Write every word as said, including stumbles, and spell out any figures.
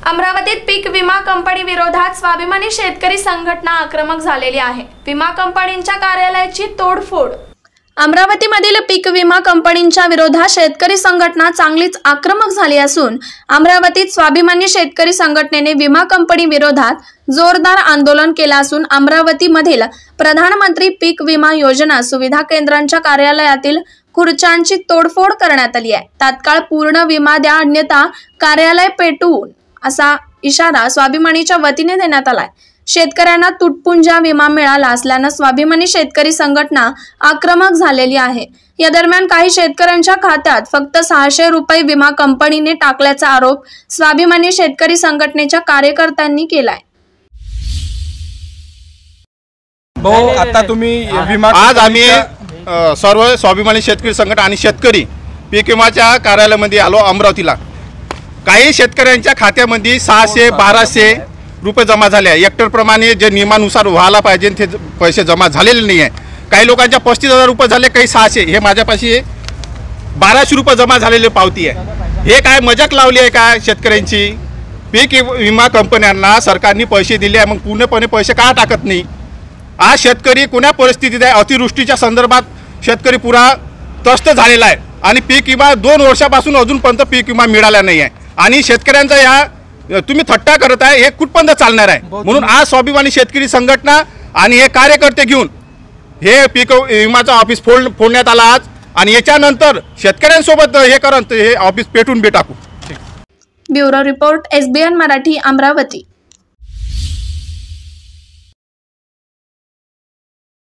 अमरावतीत पीक विमा कंपनी विरोधात स्वाभिमानी शेतकरी संघटना आक्रमक झालेली आहे। विमा कंपनीच्या कार्यालयाची तोडफोड। अमरावतीमधील पीक विमा कंपनीच्या विरोधात शेतकरी संघटना चांगलीच आक्रमक झाली असून अमरावतीत स्वाभिमानी शेतकरी संघटनेने विमा कंपनी विरोधात जोरदार आंदोलन केले असून अमरावतीमधील प्रधानमंत्री पीक विमा योजना सुविधा केंद्रांच्या कार्यालयातील खुर्च्यांची तोडफोड करण्यात आली आहे। तात्काळ पूर्ण विमा द्या अन्यथा कार्यालय पेटवून असा इशारा स्वाभिमानीच्या वतीने देण्यात आलाय। शेतकऱ्यांना तुटपुंजा विमा मिळाला असल्याने स्वाभिमानी शेतकरी संघटना आक्रमक झालेली आहे। या दरम्यान काही शेतकऱ्यांच्या खात्यात फक्त सहाशे रुपये विमा कंपनीने टाकल्याचा आरोप स्वाभिमानी शेतकरी संघटनेच्या कार्यकर्त्यांनी केलाय। भाऊ, आता तुम्ही विमा आज आम्ही सर्व स्वाभिमानी शेतकरी संघटना आणि शेतकरी पीक विमाच्या कार्यालयामध्ये आलो अमरावतीला। काही शेतकऱ्यांच्या खात्यामध्ये सहाशे बाराशे रुपये जमा झाले आहे। हेक्टर प्रमाणे जे नियमानुसार व्हायला पाहिजे ते पैसे जमा झालेले नाही आहे। काही लोकांच्या पस्तीस हजार रुपये झाले, काही सहाशे। हे माझ्यापाशी बाराशे रुपये जमा झालेले पावती आहे। हे काय मजाक लावली आहे का शेतकऱ्यांची? पीक विमा कंपन्यांना सरकारने पैसे दिले आहे, मग पूर्णपणे पैसे का टाकत नाही? आज शेतकरी कोण्या परिस्थितीत आहे? अतिवृष्टीच्या संदर्भात शेतकरी पुरा त्रस्त झालेला आहे आणि पीक विमा दोन वर्षापासून अजूनपर्यंत पीक विमा मिळाला नाही आहे आणि शेतकऱ्यांचा या तुम्ही थट्टा करत आहे, हे कुठपर्यंत चालणार आहे? म्हणून आज स्वाभिमानी शेतकरी संघटना आणि हे कार्यकर्ते घेऊन हे पीक विमाचं ऑफिस फोड फोडण्यात आला आज आणि याच्यानंतर शेतकऱ्यांसोबत हे करत हे ऑफिस पेटून बी टाकू। Bureau report S B N Marathi, Amravati.